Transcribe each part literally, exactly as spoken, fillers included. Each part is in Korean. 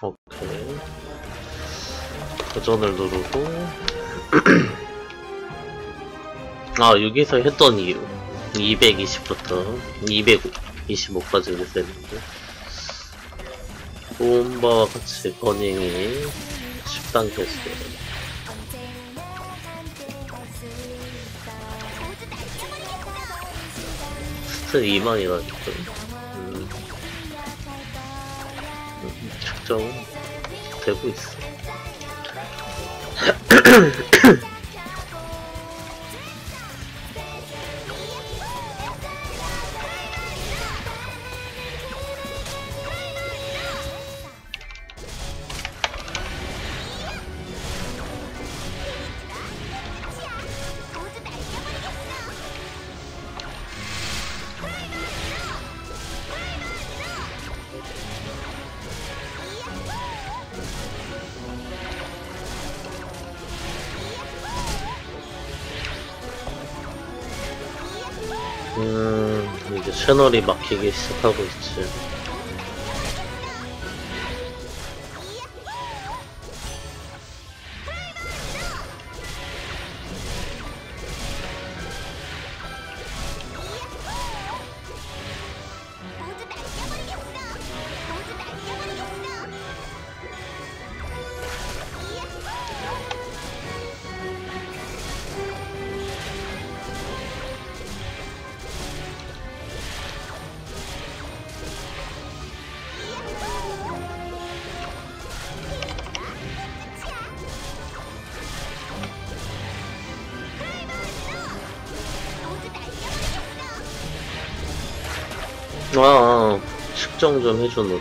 오케이. 도전을 누르고 아 여기서 했던 이유 이백이십부터 이백이십오까지 됐는데 보온바와 같이 버닝이 십 단계였어요. 스트 이만이라니까. 음. 측정 되고 있어. 음, 이제 채널이 막히기 시작하고 있지. 아, 아 측정 좀 해줘, 너.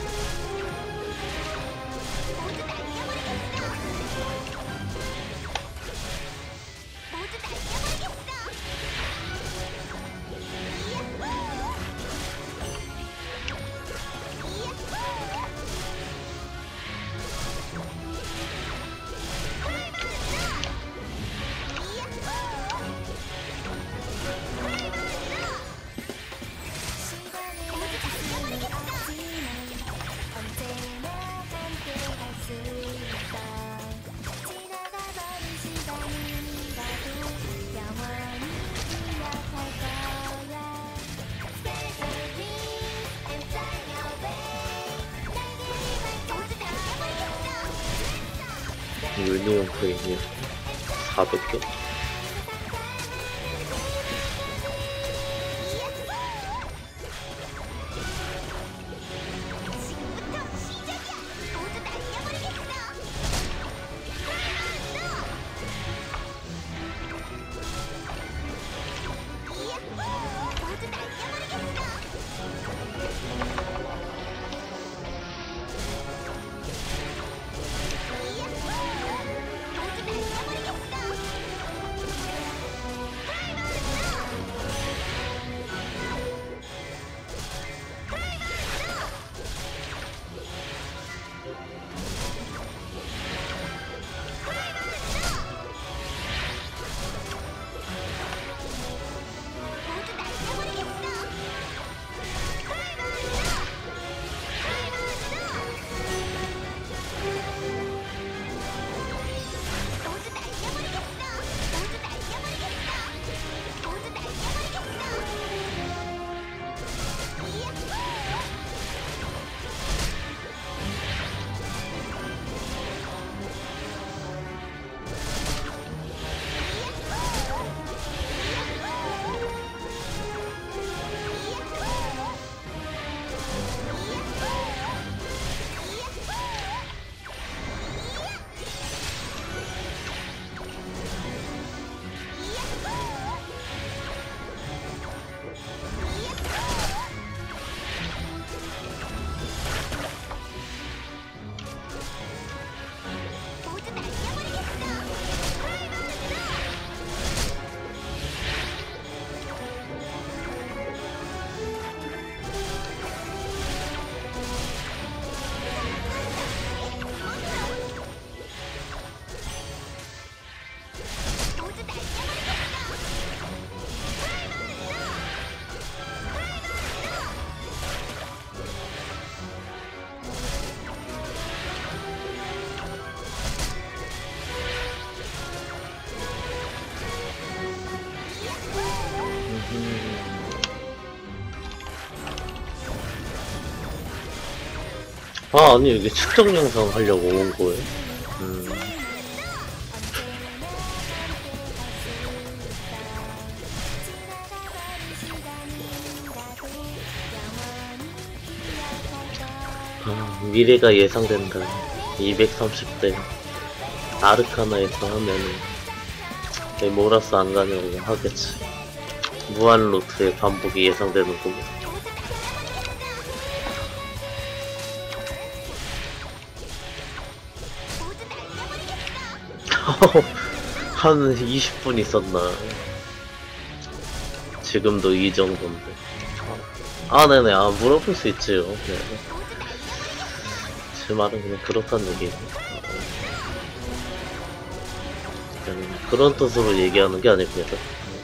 유니온 프레임이 사백 개? 아, 아니, 이게 측정 영상 하려고 온 거예요? 음. 아, 미래가 예상된다. 이백삼십 대 아르카나에서 하면은 왜 모라스 안 가냐고 하겠지. 무한 루트의 반복이 예상되는구만. 한 이십 분 있었나. 지금도 이 정도인데. 아, 네네. 아, 물어볼 수 있지요. 네. 제 말은 그냥 그렇다는 얘기예요. 그냥 그런 뜻으로 얘기하는 게 아닙니다.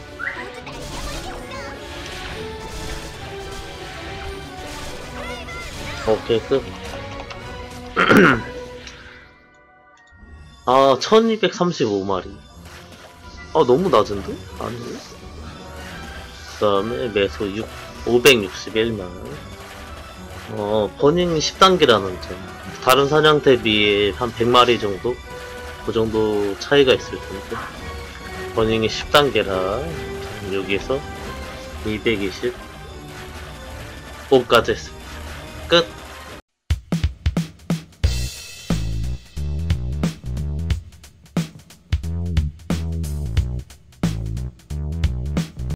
오케이, 끝. 아, 천이백삼십오 마리. 아, 너무 낮은데? 아니요? 그 다음에 매소 육, 오백육십일만. 어, 버닝 십 단계라는 점. 다른 사냥대 비해 한 백 마리 정도? 그 정도 차이가 있을 텐데. 버닝이 십 단계라. 여기서 이백이십. 오까지 했습니다. 끝.